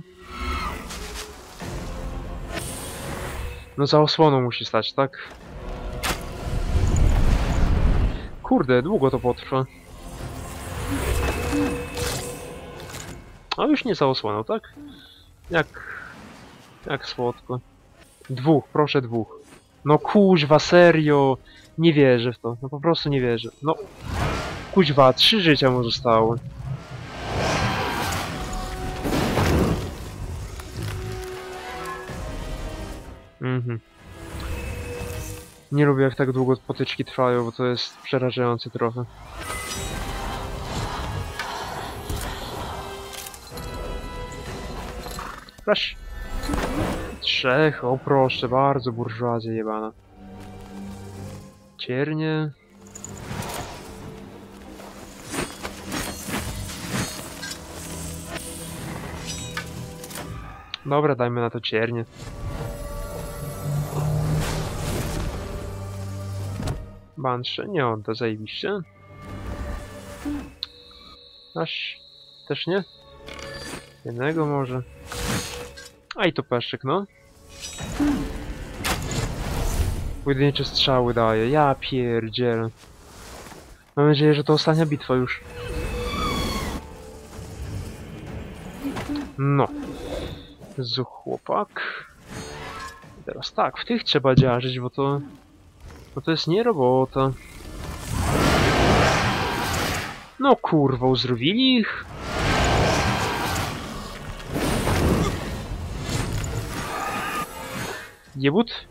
No za osłoną musi stać, tak? Kurde, długo to potrwa. A już nie za osłoną, tak? Jak... Jak słodko. Dwóch, proszę dwóch. No kuźwa, serio! Nie wierzę w to, no po prostu nie wierzę. No... Kuźwa, trzy życia mu zostało. Mhm. Nie lubię jak tak długo potyczki trwają, bo to jest przerażające trochę. Proszę. Trzech, o proszę, bardzo burżuazja jebana. Ciernie. Dobra, dajmy na to ciernie. Bansze nie odda, zajebiście. Aż też nie? Jednego może. A i to peszczyk, no. Pojedyncze strzały daje, ja pierdzielę. Mam nadzieję, że to ostatnia bitwa już. No. Zu chłopak. Teraz tak, w tych trzeba dziarzyć, bo to... Bo to jest nie robota. No kurwa, uzdrowili ich? Jebut?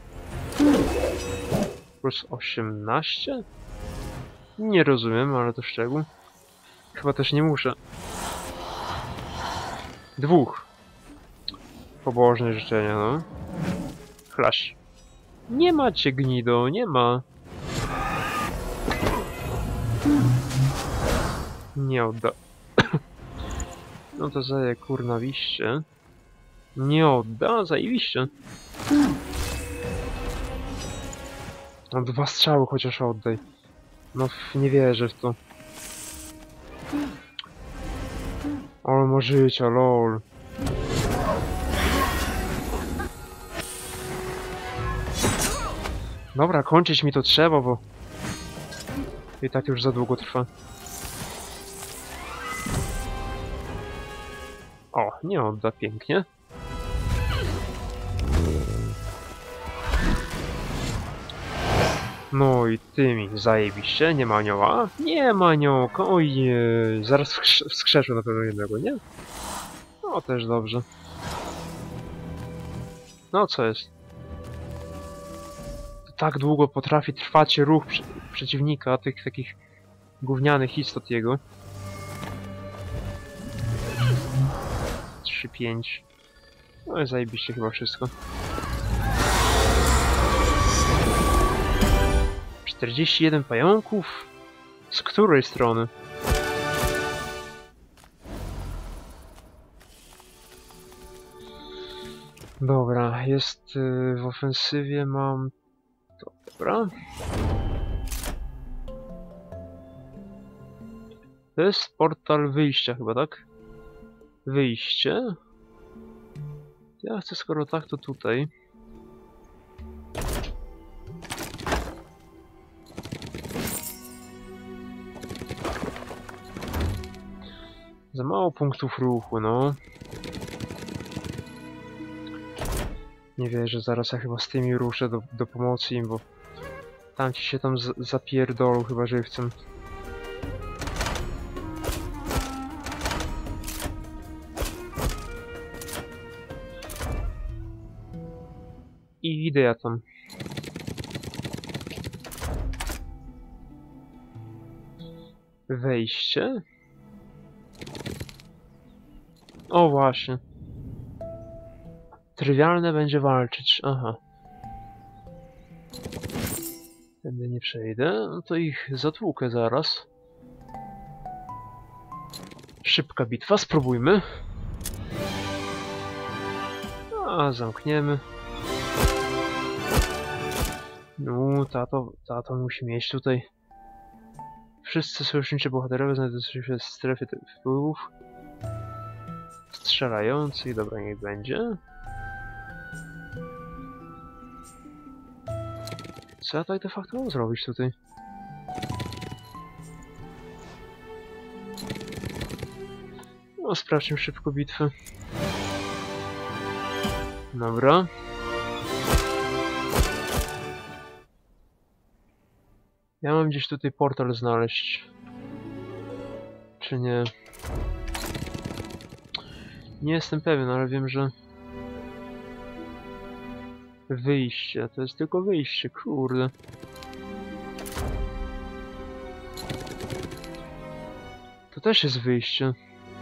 Plus osiemnaście? Nie rozumiem, ale to szczegół. Chyba też nie muszę. Dwóch. Pobożne życzenia, no. Chlaś. Nie macie gnido, nie ma. Nie odda. No to zaje kurnawiście. Nie odda? Zajebiście. No dwa strzały chociaż oddaj. No nie wierzę w to. Ale ma życia, lol. Dobra, kończyć mi to trzeba, bo i tak już za długo trwa. O, nie odda, pięknie. No i ty mi zajebiście, nie ma anioła? Nie ma aniołka, ojej, zaraz wskrz wskrzeszę na pewno jednego, nie? No też dobrze. No co jest? To tak długo potrafi trwać ruch przy przeciwnika, tych takich gównianych istot jego. trzy pięć. No i zajebiście chyba wszystko. czterdzieści jeden pająków? Z której strony? Dobra, jest yy, w ofensywie mam... To, dobra. To jest portal wyjścia chyba, tak? Wyjście? Ja chcę, skoro tak, to tutaj. Za mało punktów ruchu, no. Nie wierzę, zaraz ja chyba z tymi ruszę do, do pomocy im, bo tamci się tam z zapierdolą chyba żywcem. I idę ja tam. Wejście? O właśnie. Trywialne będzie walczyć, aha. Tędy nie przejdę, no to ich zatłukę zaraz. Szybka bitwa, spróbujmy. A, zamkniemy. No, tato, tato musi mieć tutaj. Wszyscy sojuszniczy bohaterowie znajdują się w strefie wpływów. Strzelających, dobra, niech będzie. Co ja tak de facto mam zrobić tutaj? No, sprawdźmy szybko bitwę. Dobra. Ja mam gdzieś tutaj portal znaleźć. Czy nie? Nie jestem pewien, ale wiem, że... Wyjście, to jest tylko wyjście, kurde. To też jest wyjście.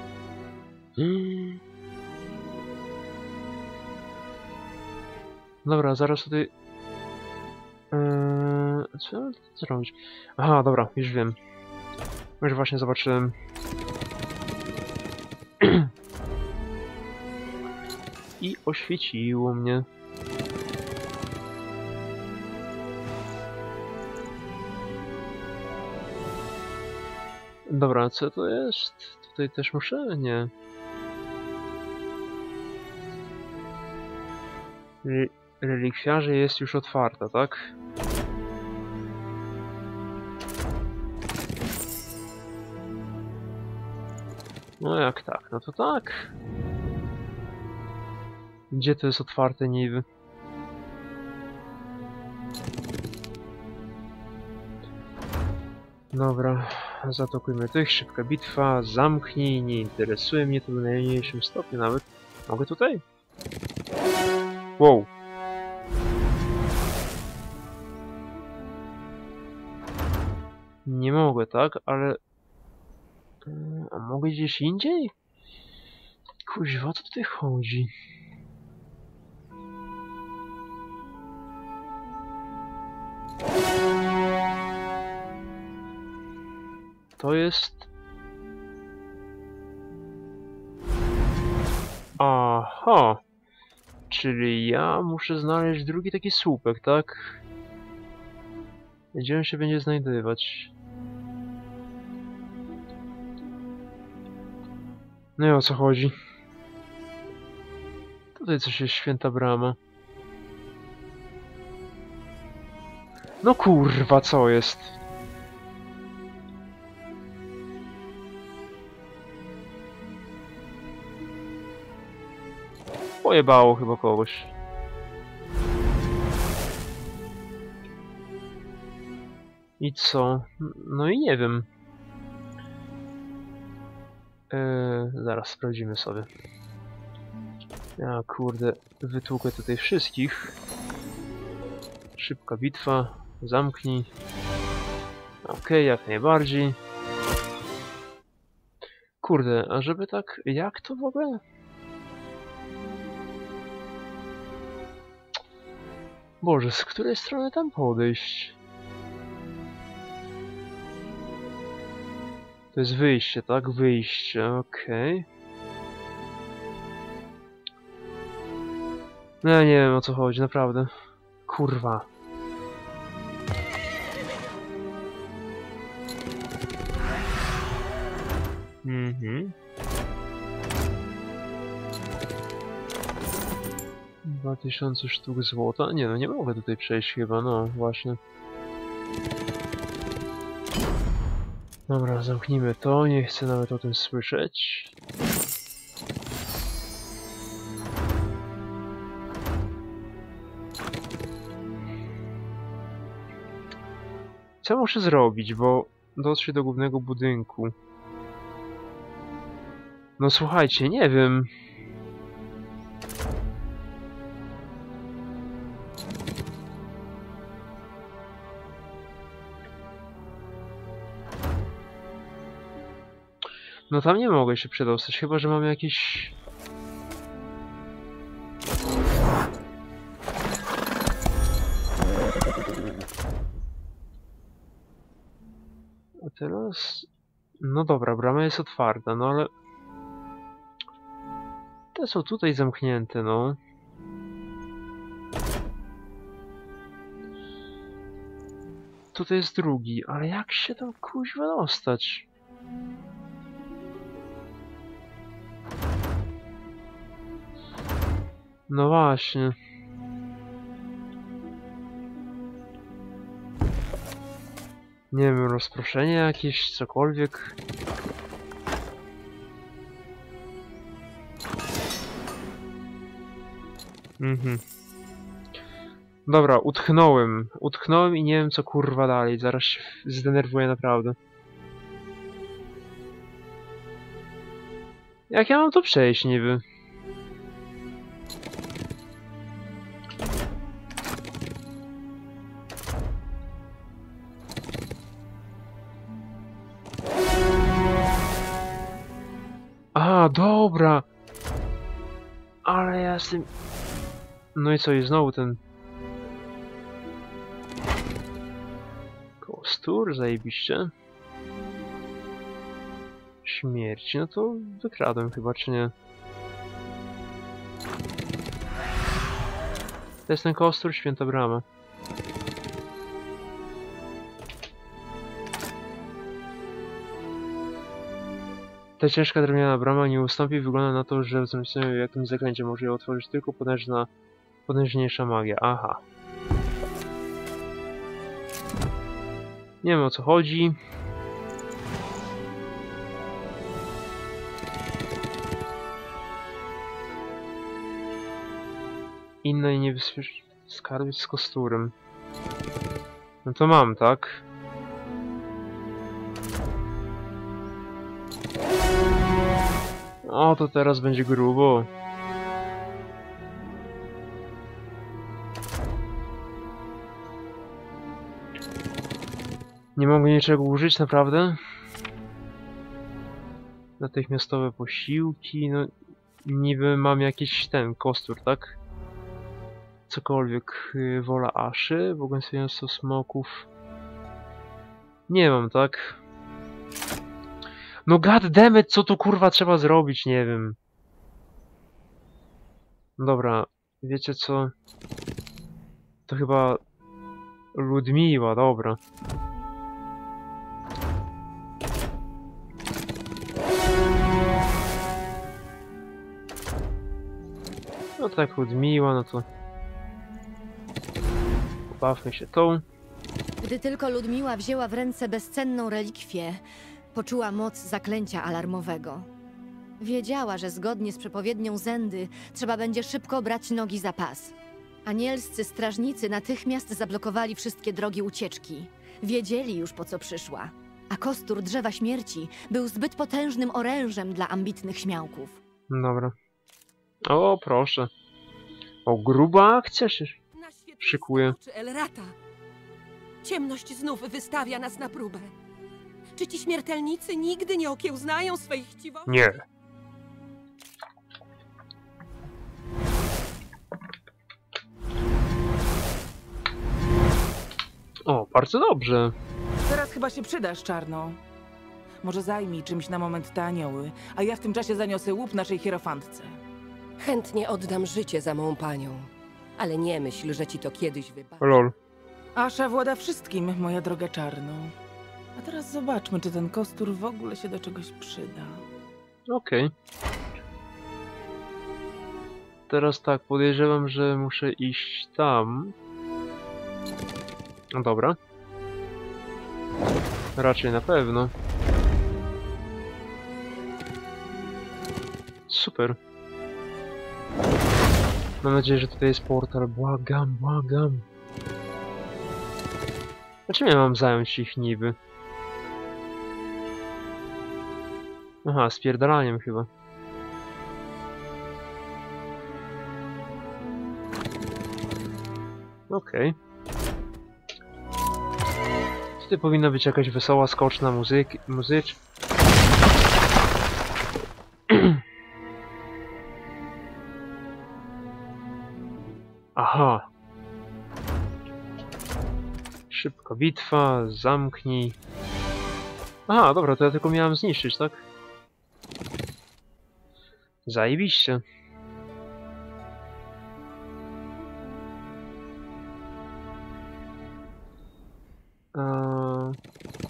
Hmm. Dobra, zaraz tutaj... Eee, co ja mam zrobić? Aha, dobra, już wiem. Już właśnie zobaczyłem. I oświeciło mnie. Dobra, co to jest? Tutaj też muszę? Nie. Re relikwiarze jest już otwarta, tak? No jak tak? No to tak. Gdzie to jest otwarte niby? Dobra, zaatakujmy tych, szybka bitwa, zamknij, nie interesuje mnie to w najmniejszym stopniu nawet. Mogę tutaj? Wow. Nie mogę, tak? Ale... A mogę gdzieś indziej? Kuźwa, o co tutaj chodzi? To jest... Aha. Czyli ja muszę znaleźć drugi taki słupek, tak? Gdzie on się będzie znajdować? No i o co chodzi? Tutaj coś jest, święta brama. No kurwa, co jest? Pojebało chyba kogoś. I co? No i nie wiem. Eee, zaraz sprawdzimy sobie. Ja kurde, wytłukę tutaj wszystkich. Szybka bitwa. Zamknij. Okej, okay, jak najbardziej. Kurde, a żeby tak... Jak to w ogóle? Boże, z której strony tam podejść? To jest wyjście, tak? Wyjście, okej. Okay. No ja nie wiem, o co chodzi, naprawdę. Kurwa. Mhm. Dwa tysiące sztuk złota? Nie no, nie mogę tutaj przejść chyba, no właśnie. Dobra, zamknijmy to, nie chcę nawet o tym słyszeć. Co muszę zrobić, bo dotrzeć do głównego budynku. No słuchajcie, nie wiem. No tam nie mogę się przedostać, chyba że mam jakieś... A teraz... No dobra, brama jest otwarta, no ale... Te są tutaj zamknięte, no. Tutaj jest drugi, ale jak się tam kuźwa dostać? No właśnie. Nie wiem, rozproszenie jakieś, cokolwiek. Mhm. Dobra, utknąłem. Utknąłem i nie wiem co kurwa dalej. Zaraz się zdenerwuję naprawdę. Jak ja mam to przejść niby? A, dobra. Ale ja jestem... No i co, i znowu ten... Kostur, zajebiście. Śmierć, no to wykradłem chyba, czy nie? To jest ten kostur, święta brama. Ta ciężka drewniana brama nie ustąpi, wygląda na to, że wzmocnieniu jakimś zaklęciem może ją otworzyć tylko potężna, potężniejsza magia. Aha. Nie wiem o co chodzi. Inne i niebezpieczne skarbiec z kosturem. No to mam, tak? O, to teraz będzie grubo. Nie mogę niczego użyć, naprawdę? Natychmiastowe posiłki, no... Niby mam jakiś ten, kostur, tak? Cokolwiek, yy, wola aszy, błogosławieństwo smoków... Nie mam, tak? No goddammit, co tu kurwa trzeba zrobić, nie wiem. Dobra, wiecie co? To chyba Ludmiła, dobra. No tak, Ludmiła, no to... Pobawmy się tą. Gdy tylko Ludmiła wzięła w ręce bezcenną relikwię, poczuła moc zaklęcia alarmowego. Wiedziała, że zgodnie z przepowiednią Zendy trzeba będzie szybko brać nogi za pas. Anielscy strażnicy natychmiast zablokowali wszystkie drogi ucieczki. Wiedzieli już, po co przyszła. A kostur Drzewa Śmierci był zbyt potężnym orężem dla ambitnych śmiałków. Dobra. O, proszę. O, gruba akcja się szykuje. Elrata. Ciemność znów wystawia nas na próbę. Czy ci śmiertelnicy nigdy nie okiełznają swej chciwości? Nie. O, bardzo dobrze. Teraz chyba się przydasz, Czarno. Może zajmij czymś na moment te anioły, a ja w tym czasie zaniosę łup naszej hierofantce. Chętnie oddam życie za mą panią, ale nie myśl, że ci to kiedyś wybaczy. Lol. Asza włada wszystkim, moja droga Czarno. A teraz zobaczmy, czy ten kostur w ogóle się do czegoś przyda. Okej. Okay. Teraz tak, podejrzewam, że muszę iść tam. No dobra. Raczej na pewno. Super. Mam nadzieję, że tutaj jest portal. Błagam, błagam. A czym ja mam zająć ich niby? Aha, spierdalaniem chyba. Okej. Okay. Tutaj powinna być jakaś wesoła, skoczna muzyk muzycz. Aha. Szybko bitwa, zamknij. Aha, dobra, to ja tylko miałem zniszczyć, tak? Zajebiście. Eee...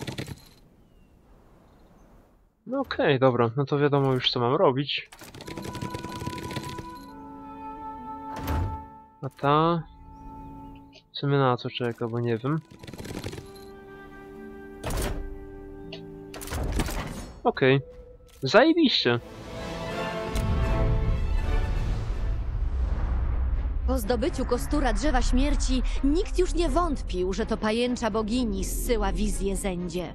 No okej, okay, dobra, no to wiadomo już co mam robić. A ta... W sumie na co czeka, bo nie wiem. Okej. Okay. Zajebiście. Po zdobyciu kostura Drzewa Śmierci nikt już nie wątpił, że to pajęcza bogini zsyła wizję Zendzie.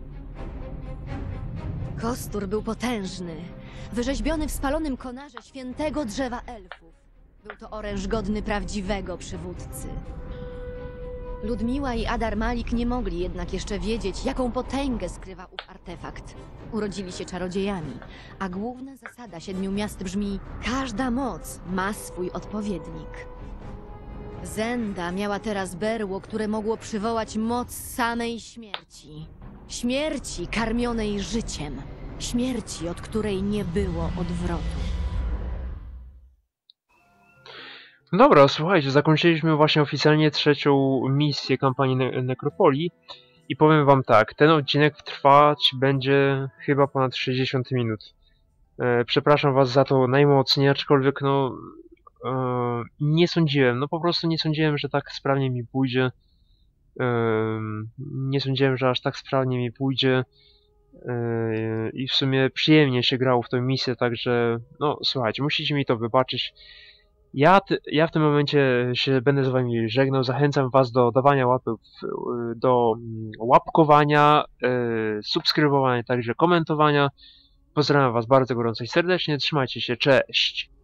Kostur był potężny, wyrzeźbiony w spalonym konarze świętego drzewa elfów. Był to oręż godny prawdziwego przywódcy. Ludmiła i Adar Malik nie mogli jednak jeszcze wiedzieć, jaką potęgę skrywa ów artefakt. Urodzili się czarodziejami, a główna zasada siedmiu miast brzmi: każda moc ma swój odpowiednik. Zenda miała teraz berło, które mogło przywołać moc samej śmierci. Śmierci karmionej życiem. Śmierci, od której nie było odwrotu. Dobra, słuchajcie, zakończyliśmy właśnie oficjalnie trzecią misję kampanii ne Nekropolii i powiem wam tak, ten odcinek trwać będzie chyba ponad sześćdziesiąt minut. E, przepraszam was za to najmocniej, aczkolwiek no e, nie sądziłem, no po prostu nie sądziłem, że tak sprawnie mi pójdzie. E, nie sądziłem, że aż tak sprawnie mi pójdzie e, i w sumie przyjemnie się grało w tę misję, także no słuchajcie, musicie mi to wybaczyć. Ja, ja w tym momencie się będę z wami żegnał, zachęcam was do dawania łapy, do łapkowania, subskrybowania, także komentowania. Pozdrawiam was bardzo gorąco i serdecznie, trzymajcie się, cześć!